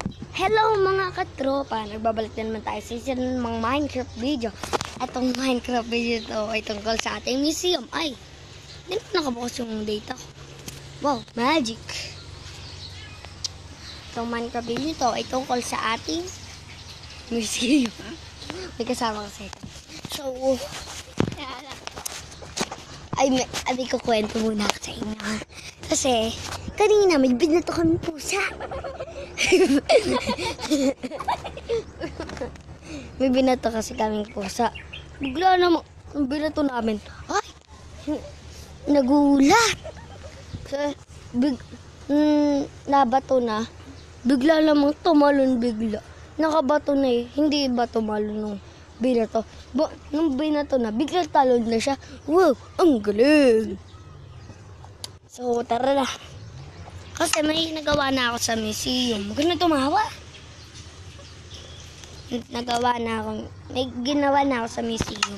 Hello mga katropa, nagbabalik na naman tayo sa isang mga Minecraft video. Itong Minecraft video to ay tungkol sa ating museum. Ay, hindi na nakabukas yung data ko. Wow, magic. Itong Minecraft video to ay tungkol sa ating museum. May kasama kasi. So, ay ko kwento muna sa inyo. Kasi, kanina may binato kami pusa. May binato kasi kaming pusa. Bigla namang binato namin. Ay! Nagulat! Nabato na. Bigla namang tumalon bigla. Nakabato na eh. Hindi ba tumalon nung binato? Nung binato na, bigla talon na siya. Wow! Ang galing! So, tara na. Kasi may nagawa na ako sa museum. Huwag na tumawa. May ginawa na ako sa museum.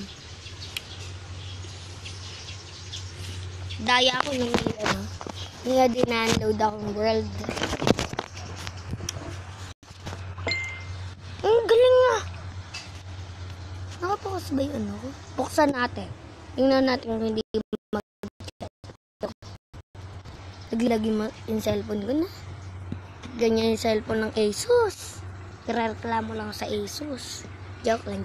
Daya ako nung dinanload akong world. Ang galing nga. Nakapokus ba yung ano ko? Buksan natin. Tingnan natin kung hindi naglagi yung cellphone ko na. Ganyan yung cellphone ng Asus. Reklamo lang sa Asus. Joke lang.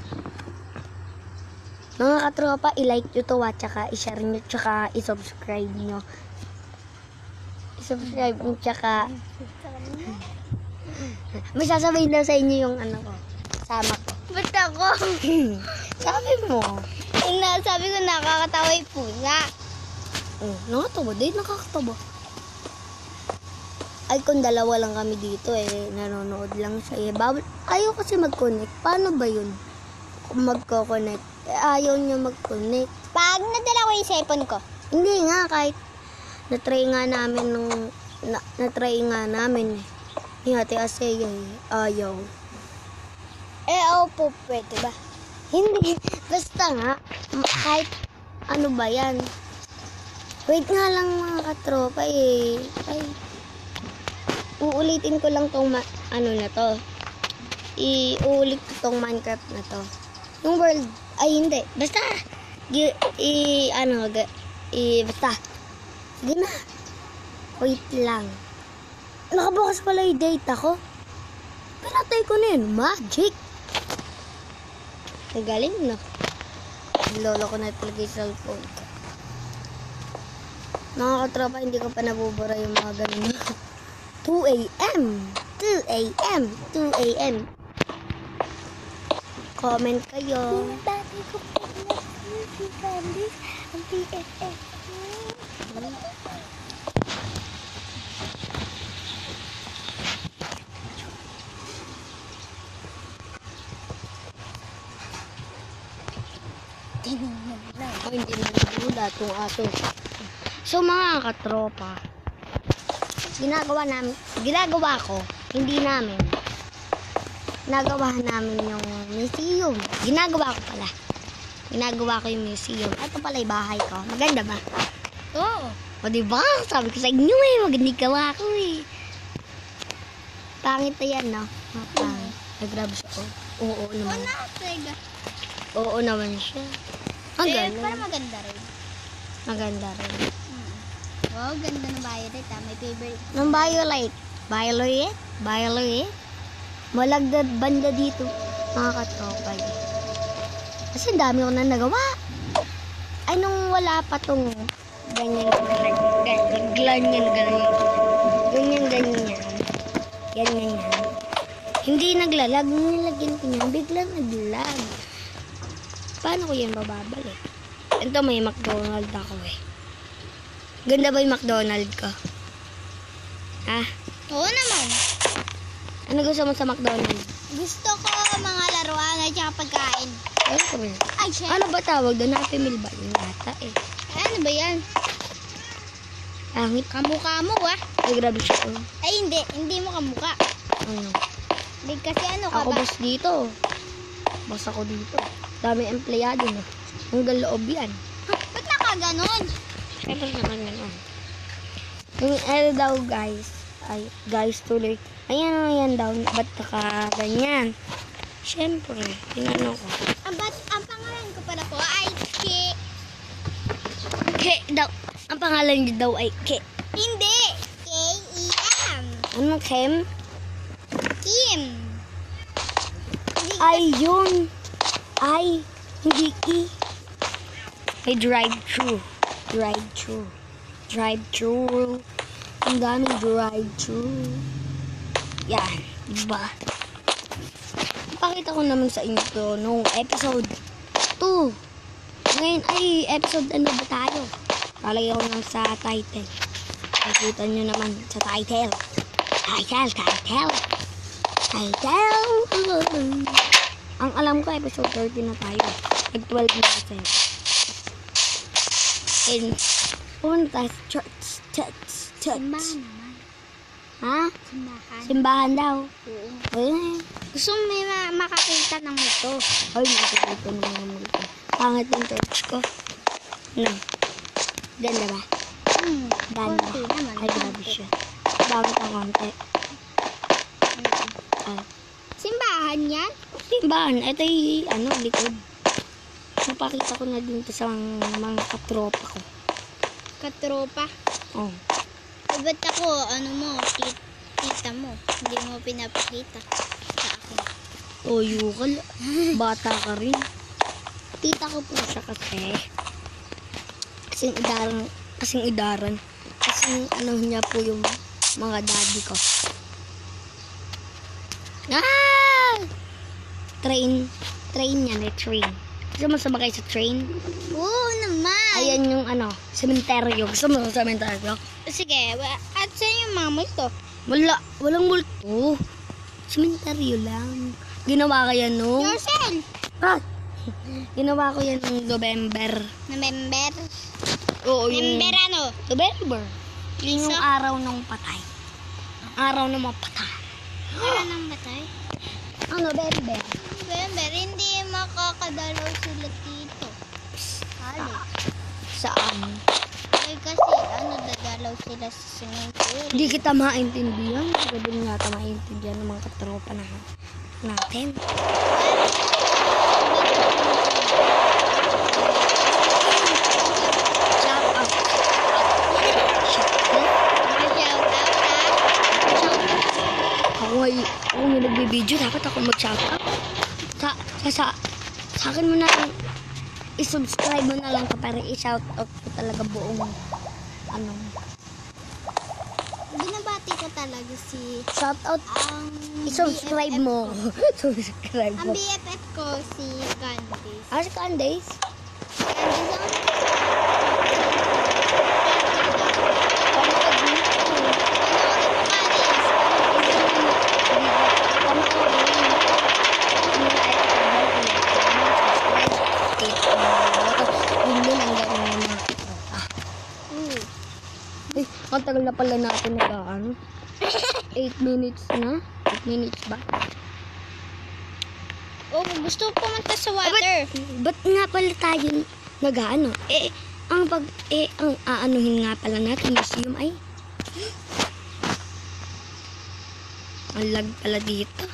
Mga katropa, i-like nyo to at saka i-share nyo tsaka i-subscribe nyo. I-subscribe nyo tsaka may sasabihin lang sa inyo yung ano ko. Sama ko. Ba't ako? Sabi mo. Sabi ko nakakatawa yung pusa. Oh, nakakatawa. Dahil nakakatawa. Ay, kung dalawa lang kami dito nanonood lang siya ayaw kasi mag-connect. Paano ba yun? Kung magko-connect, ayaw niya mag-connect. Pag nadala ko yung cellphone ko. Hindi nga, kahit natry nga namin ni Ate Asaya ayaw. Opo, pwede ba? Hindi, basta nga, kahit ano ba yan. Wait nga lang mga katropa ay, uulitin ko lang tong ano na to. Uulit ko tong Minecraft na to. Yung world, ay hindi. Basta, basta. Sige na. Wait lang. Nakabukas pala yung data ko. Pinatay ko na yun. Magic. Ang galing na. Lolo ko na talaga yung cellphone ko. Mga katropa, hindi ko pa nabubura yung mga ganun. 2 a.m. Comment kayo. Dati ko pa si Candice, ang PFF. Hindi na nagula itong aso. So mga katropa, ginagawa namin yung museum. Ginagawa ko yung museum. Ito pala yung bahay ko. Maganda ba? Oo. O diba? Sabi ko sa inyo maganda gawa ko Pangit na yan, no? Pangit. Nag-grab siya. Oo naman. Oo naman siya. Ang galing. Para maganda rin. Maganda rin. Wow, ganda ng violet may favorite. Ng violet. Malagdad banda dito. Mga katropa. Kasi dami ko na nagawa. Ay, nung wala pa tong ganyan. Ganyan. Hindi naglalag. Nilagyan ko niya. Biglang naglag. Paano ko yan bababalik? Ito may McDonald's ako Ganda ba yung McDonald's ko? Oo naman. Ano gusto mo sa McDonald's? Gusto ko mga laruan at saka pagkain. Ay, shit. Ano ba tawag doon? Happy Meal ba? Yung yata Ano ba yan? Pangit. Kamukha mo Ay, grabe siya. Ay, hindi mo kamukha. Ano? Hindi kasi ano ka Ako ba? boss dito. Boss ako dito. Dami empleyado na. Hanggang loob yan. Ba't nakaganon? Siyempre naman ganun. Yung daw guys, Ay, guys, tuloy. Ayan daw. Ba't ganyan? Siyempre, tinanong ko. Ang pangalan ko pala po ay Ke. Ke daw. Ang pangalan niyo daw ay Ke. Hindi. K-E-M. Ano, Kem? Kim. Hindi Ay, yun. Ay, hindi E. Ay, drive-thru. Drive-thru. Drive-thru. Ang daming drive-thru. Yan, diba? Pakita ko naman sa inyo to nung episode 2. Ngayon ay episode ano ba tayo? Palagay ko lang sa title. Nakita nyo naman sa title. Title. Ang alam ko episode 30 na tayo. Nag-12 na kasi. And punta sa church. Simbahan naman. Ha? Simbahan. Simbahan daw. Oo. Eh. Gusto mo may makakita ng ito. Ay, nakikita ng mga multo. Pangit yung torch ko. No. Ganda ba? Ganda. Konti naman. Ay, grabe siya. Bakit ang konti? Ay. Simbahan yan? Simbahan. Ito yung, likod. Napakita ko na din to sa mga katropa ko. Katropa. Oh. Ba't ako, tita mo, hindi mo pinapakita sa akin. Oh, yukal. Bata ka rin. Tita ko po siya kasi. Kasing idaran. Kasing niya po yung mga daddy ko. Ah! Train yan eh, train. Gusto mo sabagay sa train? Oo naman. Ayan yung sementeryo. Gusto mo sa sementeryo? Sige, at saan yung mga multo? Walang multo. Sementeryo lang. Ginawa ko yan nung... Yourself! Ah! Ginawa ko yan nung November. November? Oo, yung... November ano? November. Yun yung So? araw ng patay. Araw ng mga patay. Ano nang batay? Ang November. November, hindi makakadalaw sila dito. Hali. Saan? Eh kasi, dadalaw sila sa swimming pool. Hindi kita maintindihan. Hindi din nga kita maintindihan ng mga katropa natin. Shout out. Ako yung nagbibideo, dapat ako mag-shout out. Sa akin mo na lang, i-subscribe mo na lang ka para i-shout out ko talaga buong Binabati ko talaga si shout out. ang I-subscribe BFF mo. ko. Subscribe Ang mo. BFF ko si Candice. Si Candace? Ang tagal na pala natin 8 minutes na. 8 minutes ba? Oh, gusto ko pumunta sa water. Ba't nga pala tayo ang aanuhin nga pala natin museum ay ang lag pala dito.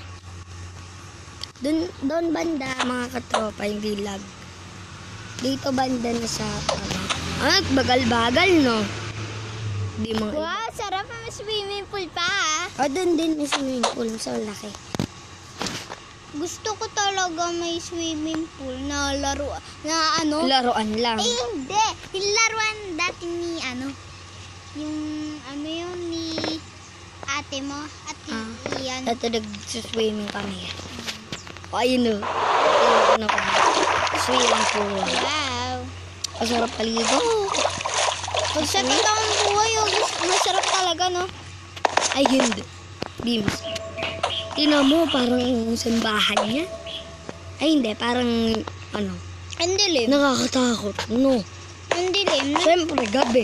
Doon banda mga katropa, hindi lag. Dito banda na sa bagal-bagal no. Di mga Wow, sarap ang swimming pool pa ah. doon din may swimming pool sa laki. Gusto ko talaga may swimming pool na laro, na Laruan lang. hindi. Yung laruan dati ni yung yun ni ate mo at iyan. Dito nag-swimming kami. Ayun o. Swimming pool. Wow. Masarap paligo. Pag sa totoong buhay, masarap talaga, no? Ay, hindi. Dims. Tingnan mo, parang simbahan niya. Ay, hindi. Parang, Ang dilim. nakakatakot. No. Ang dilim. Siyempre, gabi.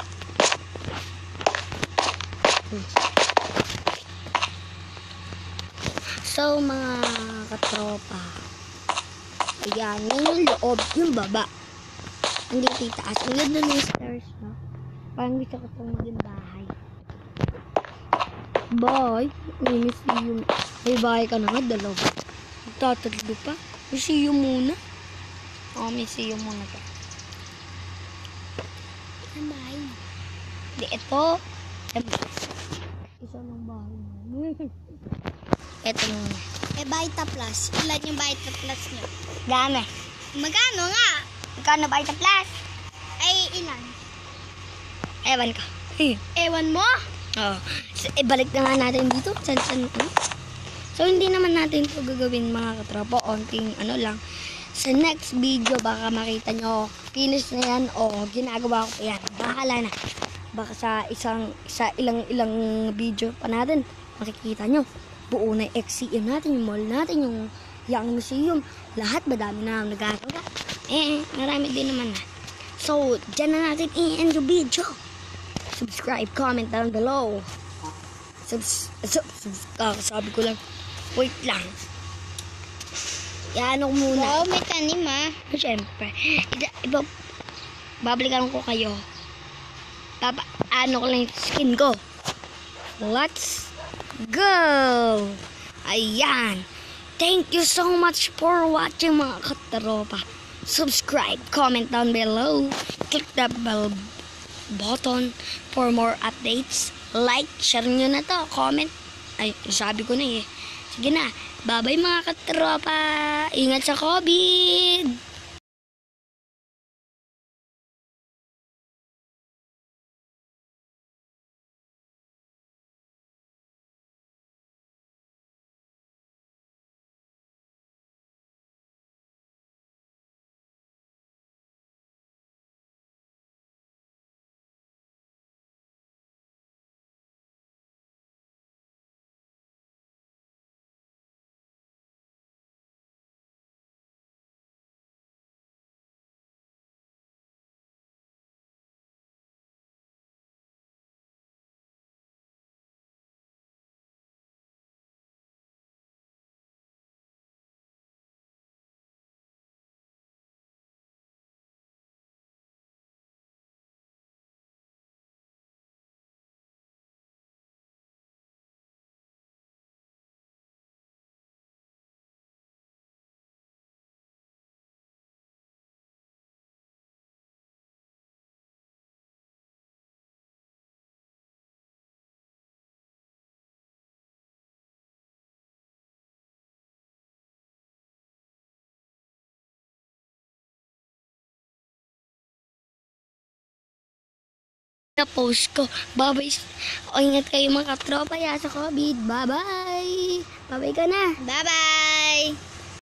So, mga katropa. Ayan, yan yung loob, yung baba. Hindi titaas. Ang ganda ng stairs, no? Parang gusto ko itong maging bahay. Bye. May museum. May bahay ka na nga, dalawa. Magtatatlo pa. Museum muna. Museum muna ka. Ang bahay. Di, ito. Isa lang bahay mo. Ito muna. Baita Plus. Ilan yung Baita Plus nyo? Dami. Magkano nga? Magkano ba ito plus? Ay, ilan? Ewan ka. Ewan mo? Oh. So, ibalik na nga natin dito. So, hindi naman natin ito gagawin mga katropa. Onting ano lang. Sa next video, baka makita nyo, finish na yan o ginagawa ko pa yan. Bahala na. Baka sa ilang video pa natin, makikita nyo. Buo na yung XCM natin, yung mall natin, yung Young Museum. Lahat madami na nagagawa. Marami din naman na. So, dyan na natin i-end yung video. Subscribe, comment down below. Sabi ko lang, wait lang. Yan ako muna. Wow, may tanim Siyempre. Babalikan ko kayo. Ano ko lang yung skin ko. Let's go! Ayan. Thank you so much for watching mga katropa. Subscribe, comment down below. Click the bell button for more updates. Like, share nyo na to. Comment. Ay, sabi ko na eh. Sige na. Bye-bye mga katropa. Ingat sa COVID. Na post ko. Bye-bye. O, ingat kayo mga katropa ya sa COVID. Bye-bye. Bye-bye ka na. Bye-bye!